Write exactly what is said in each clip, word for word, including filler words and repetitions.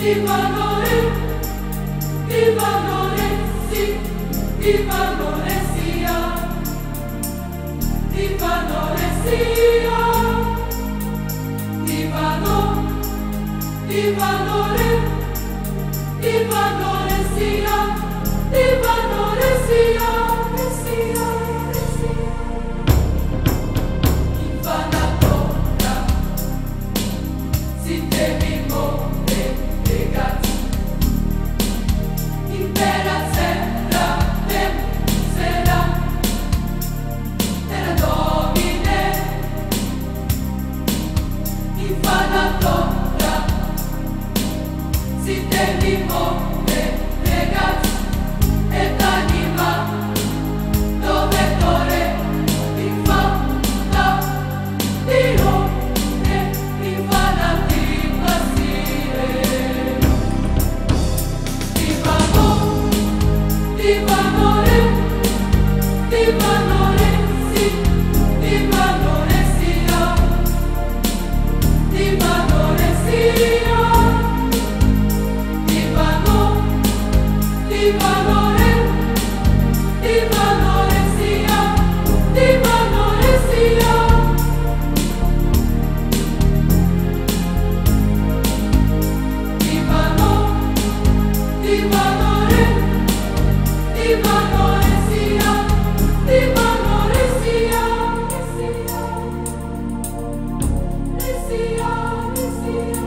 di valore, di valore sì, di valore sia, di valore sia, di valore, di valore, di valore sia, di valore sia, sia, sia. Infanatona, si devi muovere, ragazzi, intera sera, sera, era domine, infanatona, si devi muovere, ragazzi, ed anima, dove corre, infanta, Dio, e infanati passire. Di valore, di valore, di valore, sì, di valore sia, di valore sia, di valore, di valore, di valore sia, di valore sia. Di valore, di valore, di valore sia, di valore sia, e sia, e sia, e sia.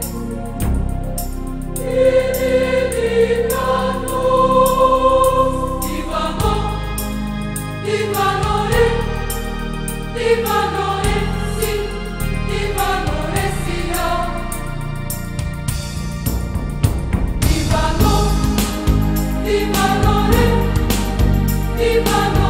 Di valore, di valore, sì, di valore sia. Di valore, di valore, di valore.